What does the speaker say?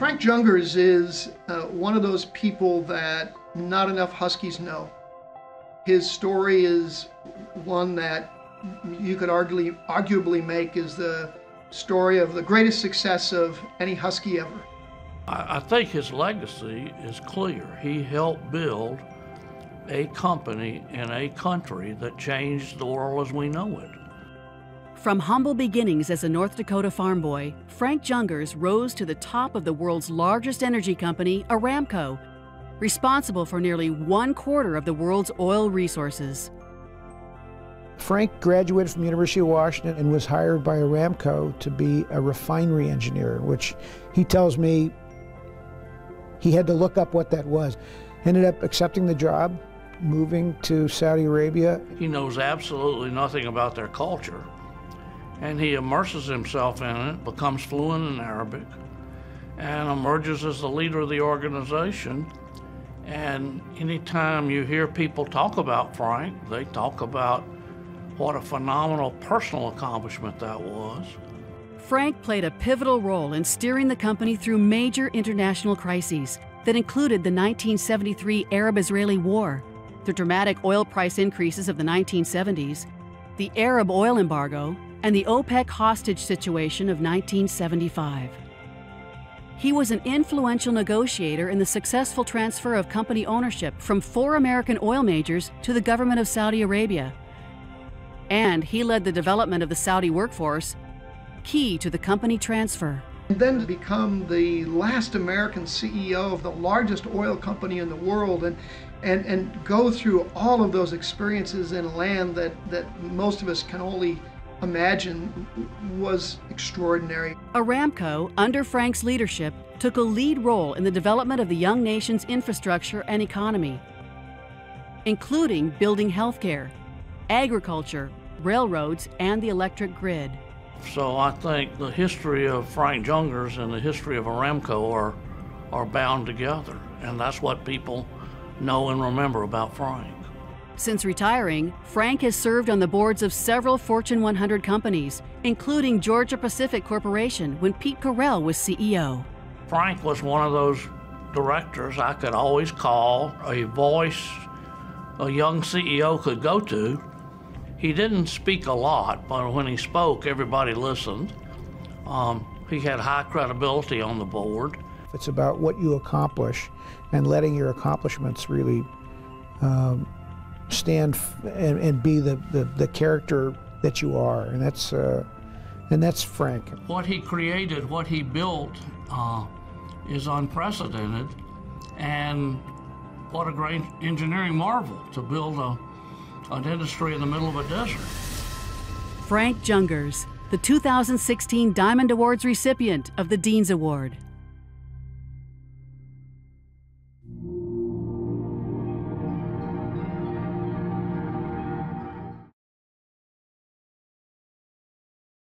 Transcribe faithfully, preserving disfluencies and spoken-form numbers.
Frank Jungers is uh, one of those people that not enough Huskies know. His story is one that you could arguably, arguably make is the story of the greatest success of any Husky ever. I think his legacy is clear. He helped build a company in a country that changed the world as we know it. From humble beginnings as a North Dakota farm boy, Frank Jungers rose to the top of the world's largest energy company, Aramco, responsible for nearly one quarter of the world's oil resources. Frank graduated from the University of Washington and was hired by Aramco to be a refinery engineer, which he tells me he had to look up what that was. Ended up accepting the job, moving to Saudi Arabia. He knows absolutely nothing about their culture, and he immerses himself in it, becomes fluent in Arabic, and emerges as the leader of the organization. And anytime you hear people talk about Frank, they talk about what a phenomenal personal accomplishment that was. Frank played a pivotal role in steering the company through major international crises that included the nineteen seventy-three Arab-Israeli War, the dramatic oil price increases of the nineteen seventies, the Arab oil embargo, and the OPEC hostage situation of nineteen seventy-five. He was an influential negotiator in the successful transfer of company ownership from four American oil majors to the government of Saudi Arabia. And he led the development of the Saudi workforce, key to the company transfer. And then to become the last American C E O of the largest oil company in the world, and, and, and go through all of those experiences in a land that, that most of us can only imagine, was extraordinary. Aramco, under Frank's leadership, took a lead role in the development of the young nation's infrastructure and economy, including building healthcare, agriculture, railroads, and the electric grid. So I think the history of Frank Jungers and the history of Aramco are, are bound together, and that's what people know and remember about Frank. Since retiring, Frank has served on the boards of several Fortune one hundred companies, including Georgia-Pacific Corporation when Pete Correll was C E O. Frank was one of those directors I could always call, a voice a young C E O could go to. He didn't speak a lot, but when he spoke, everybody listened. Um, he had high credibility on the board. It's about what you accomplish and letting your accomplishments really um, stand f and, and be the, the, the character that you are, and that's, uh, and that's Frank. What he created, what he built uh, is unprecedented, and what a great engineering marvel to build a an industry in the middle of a desert. Frank Jungers, the two thousand sixteen Diamond Awards recipient of the Dean's Award.